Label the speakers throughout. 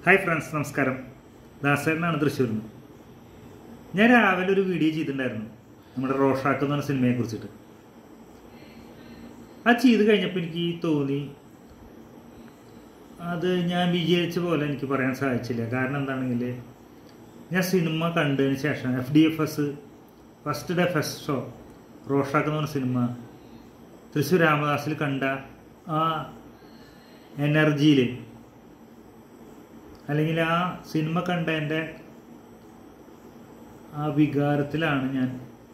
Speaker 1: Hi friends, നമസ്കാരം. ദാസേട്ടനാണ് തൃശ്ശൂരിൽ നിന്ന്. ഞാൻ രാവിലെ ഒരു വീഡിയോ ചെയ്തിട്ടുണ്ടായിരുന്നു നമ്മുടെ റോഷാക്ക് എന്ന് പറഞ്ഞ സിനിമയെ കുറിച്ചിട്ട്. അത് ചെയ്ത് കഴിഞ്ഞപ്പോൾ എനിക്ക് തോന്നി അത് ഞാൻ വിജയിച്ച പോലെ എനിക്ക് പറയാൻ സാധിച്ചില്ല. കാരണം എന്താണെങ്കിൽ ഞാൻ സിനിമ കണ്ടതിന് ശേഷം FDFS first day first show Rorschach എന്ന് പറഞ്ഞ സിനിമ തൃശ്ശൂർ രാമദാസിൽ കണ്ട ആ എനർജിയിൽ, അല്ലെങ്കിൽ ആ സിനിമ കണ്ടതിൻ്റെ ആ വികാരത്തിലാണ് ഞാൻ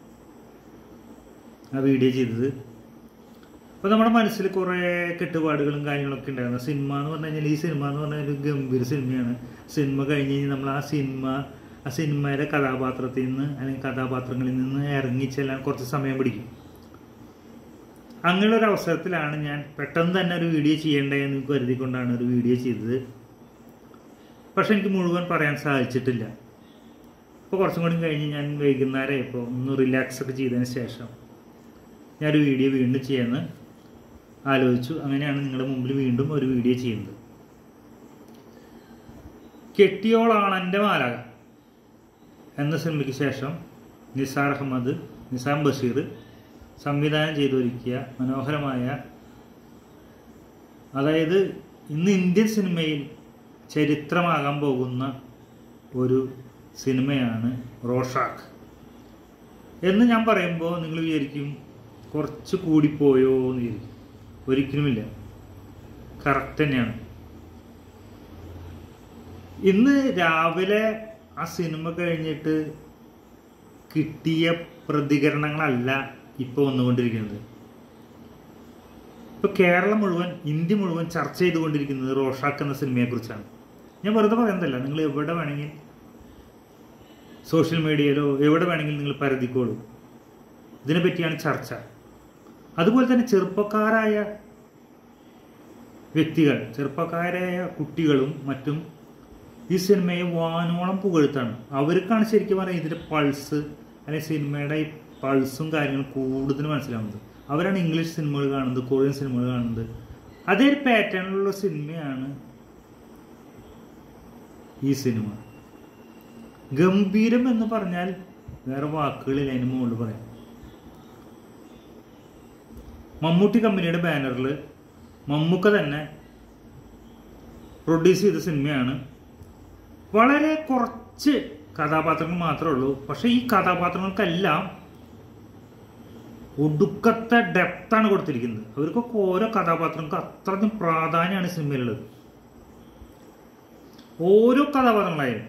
Speaker 1: ആ വീഡിയോ ചെയ്തത്. അപ്പോൾ നമ്മുടെ മനസ്സിൽ കുറേ കെട്ടുപാടുകളും കാര്യങ്ങളൊക്കെ ഉണ്ടായിരുന്നു. സിനിമ എന്ന് പറഞ്ഞു കഴിഞ്ഞാൽ, ഈ സിനിമ എന്ന് പറഞ്ഞാൽ ഒരു ഗംഭീര സിനിമയാണ്. സിനിമ കഴിഞ്ഞ് കഴിഞ്ഞാൽ നമ്മൾ ആ സിനിമയുടെ കഥാപാത്രത്തിൽ നിന്ന് അല്ലെങ്കിൽ കഥാപാത്രങ്ങളിൽ നിന്ന് ഇറങ്ങിച്ചെല്ലാൻ കുറച്ച് സമയം പിടിക്കും. അങ്ങനെയൊരു അവസരത്തിലാണ് ഞാൻ പെട്ടെന്ന് തന്നെ ഒരു വീഡിയോ ചെയ്യേണ്ടതെന്ന് കരുതിക്കൊണ്ടാണ് ഒരു വീഡിയോ ചെയ്തത്. പക്ഷെ എനിക്ക് മുഴുവൻ പറയാൻ സാധിച്ചിട്ടില്ല. ഇപ്പോൾ കുറച്ചും കൂടി കഴിഞ്ഞ് ഞാൻ വൈകുന്നേരം ഇപ്പോൾ ഒന്ന് റിലാക്സ് ഒക്കെ ചെയ്തതിന് ശേഷം ഞാനൊരു വീഡിയോ വീണ്ടും ചെയ്യാമെന്ന് ആലോചിച്ചു. അങ്ങനെയാണ് നിങ്ങളുടെ മുമ്പിൽ വീണ്ടും ഒരു വീഡിയോ ചെയ്യുന്നത്. കെട്ടിയോളാണ് എൻ്റെ മാലാഖ എന്ന സിനിമയ്ക്ക് ശേഷം നിസാം ബഷീർ സംവിധാനം ചെയ്തൊരുക്കിയ മനോഹരമായ, അതായത് ഇന്ന് ഇന്ത്യൻ സിനിമയിൽ ചരിത്രമാകാൻ പോകുന്ന ഒരു സിനിമയാണ് റോഷാക്ക് എന്ന് ഞാൻ പറയുമ്പോൾ നിങ്ങൾ വിചാരിക്കും കുറച്ച് കൂടിപ്പോയോ എന്ന് വിചാരിക്കും. ഒരിക്കലുമില്ല, കറക്റ്റ് തന്നെയാണ്. ഇന്ന് രാവിലെ ആ സിനിമ കഴിഞ്ഞിട്ട് കിട്ടിയ പ്രതികരണങ്ങളല്ല ഇപ്പോൾ വന്നുകൊണ്ടിരിക്കുന്നത്. ഇപ്പോൾ കേരളം മുഴുവൻ, ഇന്ത്യ മുഴുവൻ ചർച്ച ചെയ്തുകൊണ്ടിരിക്കുന്നത് റോഷാക്ക് എന്ന സിനിമയെക്കുറിച്ചാണ്. ഞാൻ വെറുതെ പറയുന്നതല്ല. നിങ്ങൾ എവിടെ വേണമെങ്കിൽ സോഷ്യൽ മീഡിയയിലോ എവിടെ വേണമെങ്കിലും നിങ്ങൾ പരതിക്കോളൂ. ഇതിനെപ്പറ്റിയാണ് ചർച്ച. അതുപോലെ തന്നെ ചെറുപ്പക്കാരായ വ്യക്തികൾ, ചെറുപ്പക്കാരായ കുട്ടികളും മറ്റും ഈ സിനിമയെ വാനോളം പുകഴ്ത്താണ്. അവർക്കാണ് ശരിക്കും പറയുന്നത് ഇതിൻ്റെ പൾസ്, അല്ലെങ്കിൽ സിനിമയുടെ ഈ പൾസും കാര്യങ്ങളും കൂടുതൽ മനസ്സിലാവുന്നത്. അവരാണ് ഇംഗ്ലീഷ് സിനിമകൾ കാണുന്നത്, കൊറിയൻ സിനിമകൾ കാണുന്നത്. അതേ ഒരു പാറ്റേണിലുള്ള സിനിമയാണ് ഈ സിനിമ. ഗംഭീരം എന്ന് പറഞ്ഞാൽ വേറെ വാക്കുകളിൽ അതിന് മുകളിൽ പറയാം. മമ്മൂട്ടി കമ്പനിയുടെ ബാനറിൽ മമ്മൂക്ക തന്നെ പ്രൊഡ്യൂസ് ചെയ്ത സിനിമയാണ്. വളരെ കുറച്ച് കഥാപാത്രങ്ങൾ മാത്രമേ ഉള്ളൂ. പക്ഷെ ഈ കഥാപാത്രങ്ങൾക്കെല്ലാം ഒടുക്കത്തെ ഡെപ്താണ് കൊടുത്തിരിക്കുന്നത്. അവർക്കൊക്കെ ഓരോ കഥാപാത്രങ്ങൾക്ക് അത്രയ്ക്കും പ്രാധാന്യമാണ് സിനിമയിലുള്ളത്. ഓരോ കഥാപാത്രങ്ങളായാലും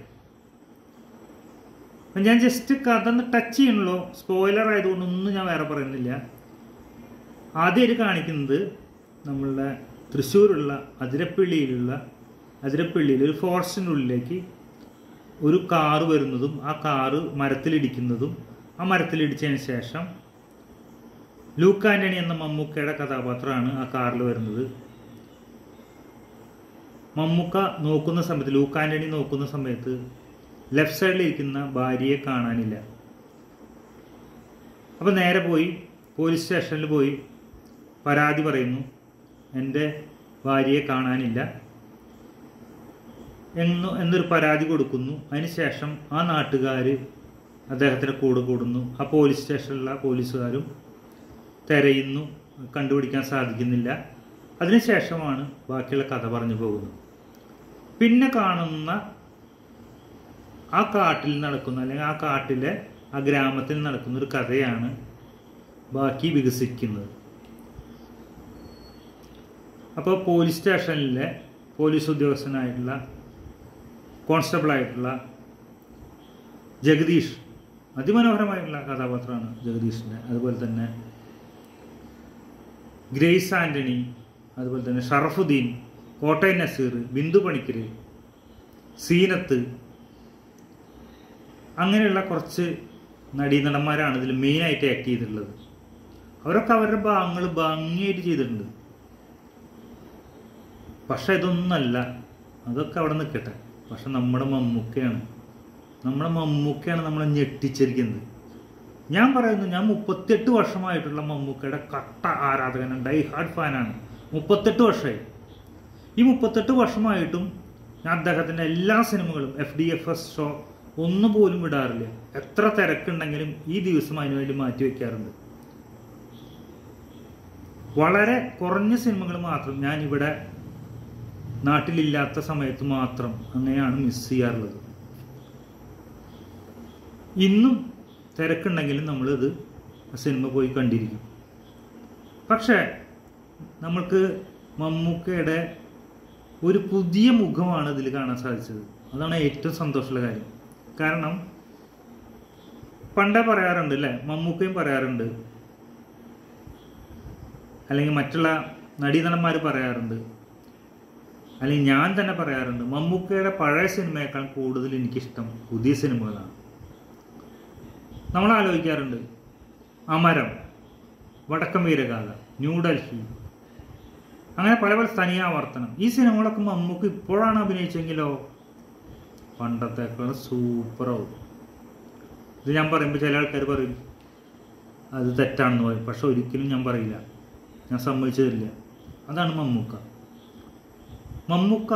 Speaker 1: ഞാൻ ജസ്റ്റ് കഥ ഒന്ന് ടച്ച് ചെയ്യണല്ലോ, സ്പോയിലർ ആയതുകൊണ്ടൊന്നും ഞാൻ വേറെ പറയുന്നില്ല. ആദ്യമായിട്ട് കാണിക്കുന്നത് നമ്മളുടെ തൃശ്ശൂരുള്ള അതിരപ്പള്ളിയിൽ ഒരു ഫോറസ്റ്റിൻ്റെ ഉള്ളിലേക്ക് ഒരു കാറ് വരുന്നതും ആ കാറ് മരത്തിലിടിക്കുന്നതും, ആ മരത്തിലിടിച്ചതിന് ശേഷം ലൂക്ക് ആൻ്റണി എന്ന മമ്മൂക്കയുടെ കഥാപാത്രമാണ് ആ കാറിൽ വരുന്നത്. മമ്മൂക്ക നോക്കുന്ന സമയത്ത്, ലൂക്ക് ആൻ്റണി നോക്കുന്ന സമയത്ത് ലെഫ്റ്റ് സൈഡിലിരിക്കുന്ന ഭാര്യയെ കാണാനില്ല. അപ്പോൾ നേരെ പോയി പോലീസ് സ്റ്റേഷനിൽ പോയി പരാതി പറയുന്നു, എൻ്റെ ഭാര്യയെ കാണാനില്ല എന്നൊരു പരാതി കൊടുക്കുന്നു. അതിനുശേഷം ആ നാട്ടുകാർ അദ്ദേഹത്തിൻ്റെ കൂടെ കൂടുന്നു. ആ പോലീസ് സ്റ്റേഷനിലുള്ള പോലീസുകാരും തിരയുന്നു, കണ്ടുപിടിക്കാൻ സാധിക്കുന്നില്ല. അതിനുശേഷമാണ് ബാക്കിയുള്ള കഥ പറഞ്ഞു പോകുന്നത്. പിന്നെ കാണുന്ന ആ കാട്ടിൽ നടക്കുന്ന, അല്ലെങ്കിൽ ആ കാട്ടിലെ ആ ഗ്രാമത്തിൽ നടക്കുന്ന ഒരു കഥയാണ് ബാക്കി വികസിക്കുന്നത്. അപ്പോൾ പോലീസ് സ്റ്റേഷനിലെ പോലീസ് ഉദ്യോഗസ്ഥനായിട്ടുള്ള കോൺസ്റ്റബിളായിട്ടുള്ള ജഗദീഷ്, അതിമനോഹരമായിട്ടുള്ള കഥാപാത്രമാണ് ജഗദീഷിൻ്റെ. അതുപോലെ തന്നെ ഗ്രേസ് ആൻ്റണി, അതുപോലെ തന്നെ ഷറഫുദ്ദീൻ, കോട്ടയം നസീർ, ബിന്ദു പണിക്കർ, സീനത്ത്, അങ്ങനെയുള്ള കുറച്ച് നടീനടന്മാരാണ് ഇതിൽ മെയിനായിട്ട് ആക്ട് ചെയ്തിട്ടുള്ളത്. അവരൊക്കെ അവരുടെ ഭാഗങ്ങൾ ഭംഗിയായിട്ട് ചെയ്തിട്ടുണ്ട്. പക്ഷെ ഇതൊന്നല്ല, അതൊക്കെ അവിടെ നിൽക്കട്ടെ. പക്ഷെ നമ്മുടെ മമ്മൂക്കയാണ് നമ്മളെ ഞെട്ടിച്ചിരിക്കുന്നത്. ഞാൻ പറയുന്നു, ഞാൻ 38 വർഷമായിട്ടുള്ള മമ്മൂക്കയുടെ കട്ട ആരാധകനാണ്, ഡൈ ഹാർഡ് ഫാനാണ്. 38 വർഷമായി. ഈ 38 വർഷമായിട്ടും ഞാൻ അദ്ദേഹത്തിൻ്റെ എല്ലാ സിനിമകളും FDFS ഷോ ഒന്നുപോലും വിടാറില്ല. എത്ര തിരക്കുണ്ടെങ്കിലും ഈ ദിവസം അതിനുവേണ്ടി മാറ്റി വയ്ക്കാറുണ്ട്. വളരെ കുറഞ്ഞ സിനിമകൾ മാത്രം ഞാൻ ഇവിടെ നാട്ടിലില്ലാത്ത സമയത്ത് മാത്രം അങ്ങനെയാണ് മിസ് ചെയ്യാറുള്ളത്. ഇന്നും തിരക്കുണ്ടെങ്കിലും നമ്മളിത് സിനിമ പോയി കണ്ടിരിക്കും. പക്ഷേ നമ്മൾക്ക് മമ്മൂക്കയുടെ ഒരു പുതിയ മുഖമാണ് ഇതിൽ കാണാൻ സാധിച്ചത്. അതാണ് ഏറ്റവും സന്തോഷമുള്ള കാര്യം. കാരണം പണ്ടേ പറയാറുണ്ട് അല്ലേ, മമ്മൂക്കയും പറയാറുണ്ട്, അല്ലെങ്കിൽ മറ്റുള്ള നടീനടന്മാർ പറയാറുണ്ട്, അല്ലെങ്കിൽ ഞാൻ തന്നെ പറയാറുണ്ട്, മമ്മൂക്കയുടെ പഴയ സിനിമയേക്കാൾ കൂടുതൽ എനിക്കിഷ്ടം പുതിയ സിനിമകളാണ്. നമ്മൾ ആലോചിക്കാറുണ്ട്, അമരം, വടക്കം വീരഗാഥ, ന്യൂഡൽഹി, അങ്ങനെ പല പല തനിയാവർത്തനം. ഈ സിനിമകളൊക്കെ മമ്മൂക്ക ഇപ്പോഴാണ് അഭിനയിച്ചെങ്കിലോ പണ്ടത്തേക്കാൾ സൂപ്പറാവും. ഇത് ഞാൻ പറയുമ്പോൾ ചില ആൾക്കാർ പറയും അത് തെറ്റാണെന്ന് പറയും. പക്ഷെ ഒരിക്കലും ഞാൻ പറയില്ല, ഞാൻ സമ്മതിച്ചതില്ല. അതാണ് മമ്മൂക്ക. മമ്മൂക്ക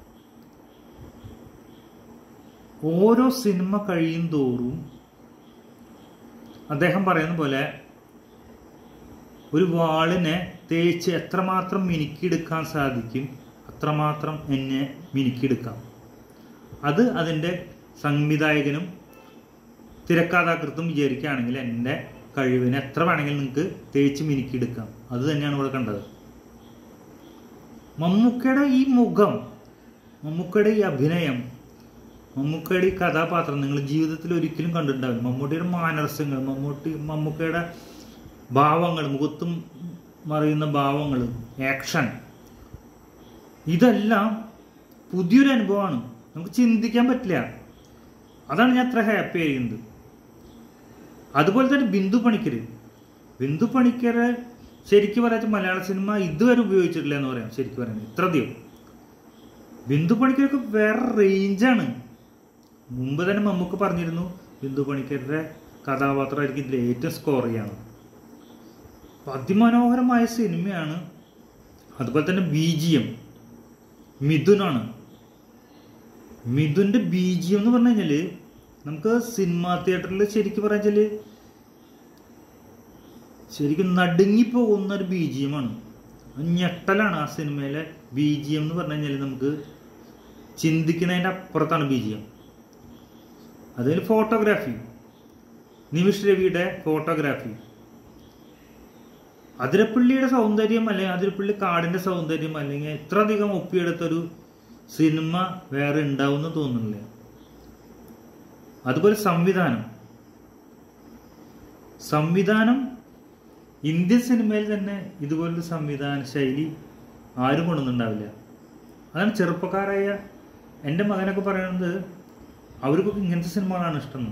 Speaker 1: ഓരോ സിനിമ കഴിയും തോറും അദ്ദേഹം പറയുന്ന പോലെ ഒരു വാളിനെ തേച്ച് എത്രമാത്രം മിനുക്കിയെടുക്കാൻ സാധിക്കും അത്രമാത്രം എന്നെ മിനുക്കിയെടുക്കാം. അത് അതിൻ്റെ സംവിധായകനും തിരക്കഥാകൃത്തും വിചാരിക്കുകയാണെങ്കിൽ എൻ്റെ കഴിവിനെ എത്ര വേണമെങ്കിലും നിങ്ങൾക്ക് തേച്ച് മിനുക്കിയെടുക്കാം. അത് തന്നെയാണ് ഇവിടെ കണ്ടത്. മമ്മൂക്കയുടെ ഈ മുഖം, മമ്മൂക്കയുടെ ഈ അഭിനയം, മമ്മൂക്കയുടെ ഈ കഥാപാത്രം നിങ്ങൾ ജീവിതത്തിൽ ഒരിക്കലും കണ്ടിട്ടുണ്ടാവില്ല. മമ്മൂട്ടിയുടെ മാനർസങ്ങൾ, മമ്മൂക്കയുടെ ഭാവങ്ങൾ, മുഖത്തും മറിയുന്ന ഭാവങ്ങൾ, ആക്ഷൻ, ഇതെല്ലാം പുതിയൊരു അനുഭവമാണ്. നമുക്ക് ചിന്തിക്കാൻ പറ്റില്ല. അതാണ് ഞാൻ അത്ര ഹാപ്പി ആയിരിക്കുന്നത്. അതുപോലെ തന്നെ ബിന്ദു പണിക്കർ ശരിക്കും പറയാൻ മലയാള സിനിമ ഇതുവരെ ഉപയോഗിച്ചിട്ടില്ല എന്ന് പറയാം. ശരിക്കും പറയുന്നത് ഇത്രയധികം ബിന്ദു പണിക്കരൊക്കെ വേറെ റേഞ്ചാണ്. മുമ്പ് തന്നെ മമ്മൂക്ക പറഞ്ഞിരുന്നു ബിന്ദു പണിക്കരുടെ കഥാപാത്രമായിരിക്കും ഇതിൽ ഏറ്റവും സ്കോർ ചെയ്യാണ്. അതിമനോഹരമായ സിനിമയാണ്. അതുപോലെ തന്നെ BGM മിഥുനാണ്. മിഥുൻ്റെ BGM എന്ന് പറഞ്ഞു കഴിഞ്ഞാൽ നമുക്ക് സിനിമാ തിയേറ്ററിൽ ശരിക്കും പറഞ്ഞാൽ ശരിക്കും നടുങ്ങിപ്പോകുന്ന ഒരു BGM ആണ്. ഞെട്ടലാണ് ആ സിനിമയിലെ BGM എന്ന് പറഞ്ഞു കഴിഞ്ഞാൽ. നമുക്ക് ചിന്തിക്കുന്നതിൻ്റെ അപ്പുറത്താണ് BGM. അതിൽ ഫോട്ടോഗ്രാഫി, നിമിഷ് രവിയുടെ ഫോട്ടോഗ്രാഫി, അതിരപ്പള്ളിയുടെ സൗന്ദര്യം, അല്ലെങ്കിൽ അതിരപ്പള്ളി കാടിൻ്റെ സൗന്ദര്യം, അല്ലെങ്കിൽ ഇത്രയധികം ഒപ്പിയെടുത്തൊരു സിനിമ വേറെ ഉണ്ടാവുമെന്ന് തോന്നുന്നില്ല. അതുപോലെ സംവിധാനം ഇന്ത്യൻ സിനിമയിൽ തന്നെ ഇതുപോലൊരു സംവിധാന ശൈലി ആരും കൊണ്ടൊന്നുണ്ടാവില്ല. അതാണ് ചെറുപ്പക്കാരായ എൻ്റെ മകനൊക്കെ പറയുന്നത്, അവർക്കൊക്കെ ഇങ്ങനത്തെ സിനിമകളാണ് ഇഷ്ടം.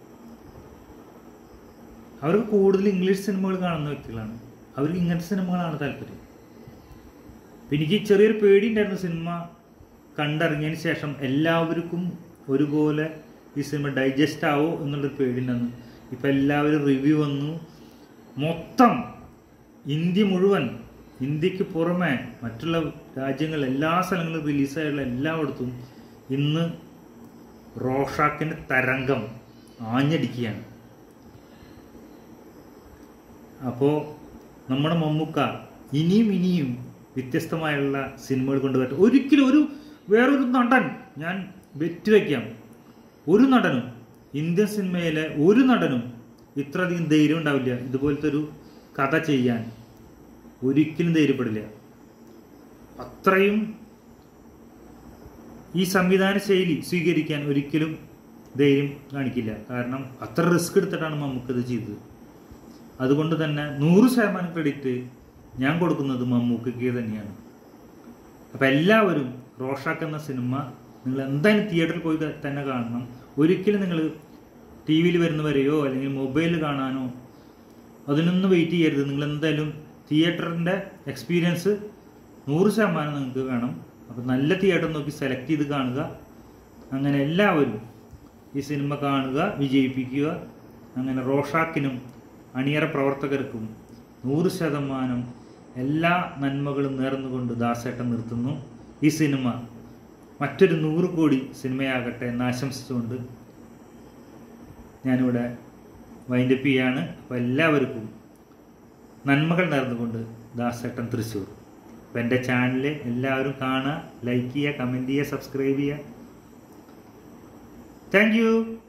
Speaker 1: അവർക്ക് കൂടുതൽ ഇംഗ്ലീഷ് സിനിമകൾ കാണുന്ന വ്യക്തികളാണ്. അവർക്ക് ഇങ്ങനത്തെ സിനിമകളാണ് താല്പര്യം. എനിക്ക് ചെറിയൊരു പേടി ഉണ്ടായിരുന്നു സിനിമ കണ്ടിറങ്ങിയതിന് ശേഷം എല്ലാവർക്കും ഒരുപോലെ ഈ സിനിമ ഡൈജസ്റ്റ് ആവോ എന്നുള്ളൊരു പേടി ഉണ്ടായിരുന്നു. ഇപ്പം എല്ലാവരും റിവ്യൂ വന്നു. മൊത്തം ഇന്ത്യ മുഴുവൻ, ഇന്ത്യക്ക് പുറമെ മറ്റുള്ള രാജ്യങ്ങൾ, എല്ലാ സ്ഥലങ്ങളിലും റിലീസായുള്ള എല്ലായിടത്തും ഇന്ന് റോഷാക്കിൻ്റെ തരംഗം ആഞ്ഞടിക്കുകയാണ്. അപ്പോൾ നമ്മുടെ മമ്മൂക്ക ഇനിയും വ്യത്യസ്തമായുള്ള സിനിമകൾ കൊണ്ടുവരട്ടെ. ഒരിക്കലും വേറൊരു നടൻ, ഞാൻ ബെറ്റ് വയ്ക്കാം, ഒരു നടനും ഇന്ത്യൻ സിനിമയിലെ ഒരു നടനും ഇത്രയധികം ധൈര്യം ഉണ്ടാവില്ല ഇതുപോലത്തെ ഒരു കഥ ചെയ്യാൻ. ഒരിക്കലും ധൈര്യപ്പെടില്ല. അത്രയും ഈ സംവിധാന ശൈലി സ്വീകരിക്കാൻ ഒരിക്കലും ധൈര്യം കാണിക്കില്ല. കാരണം അത്ര റിസ്ക് എടുത്തിട്ടാണ് മമ്മൂക്കത് ചെയ്തത്. അതുകൊണ്ട് തന്നെ 100% ക്രെഡിറ്റ് ഞാൻ കൊടുക്കുന്നത് മമ്മൂക്കയ്ക്ക് തന്നെയാണ്. അപ്പം എല്ലാവരും റോഷാക്ക് എന്ന സിനിമ നിങ്ങൾ എന്തായാലും തിയേറ്ററിൽ പോയി തന്നെ കാണണം. ഒരിക്കലും നിങ്ങൾ TV വരുന്നവരെയോ അല്ലെങ്കിൽ മൊബൈലിൽ കാണാനോ അതിനൊന്നും വെയിറ്റ് ചെയ്യരുത്. നിങ്ങൾ എന്തായാലും തിയേറ്ററിൻ്റെ എക്സ്പീരിയൻസ് 100% നിങ്ങൾക്ക് വേണം. അപ്പോൾ നല്ല തിയേറ്റർ നോക്കി സെലക്ട് ചെയ്ത് കാണുക. അങ്ങനെ എല്ലാവരും ഈ സിനിമ കാണുക, വിജയിപ്പിക്കുക. അങ്ങനെ റോഷാക്കിനും അണിയറ പ്രവർത്തകർക്കും 100% എല്ലാ നന്മകളും നേർന്നുകൊണ്ട് ദാസേട്ടൻ നിർത്തുന്നു. ഈ സിനിമ മറ്റൊരു 100 കോടി സിനിമയാകട്ടെ എന്ന് ആശംസിച്ചുകൊണ്ട് ഞാനിവിടെ വൈൻഡപ്പ് ചെയ്യാണ്. അപ്പോൾ എല്ലാവർക്കും നന്മകൾ നേർന്നുകൊണ്ട് ദാസേട്ടൻ തൃശ്ശൂർ. അപ്പോൾ എൻ്റെ ചാനൽ എല്ലാവരും കാണുക, ലൈക്ക് ചെയ്യുക, കമൻറ്റ് ചെയ്യുക, സബ്സ്ക്രൈബ് ചെയ്യുക. Thank U.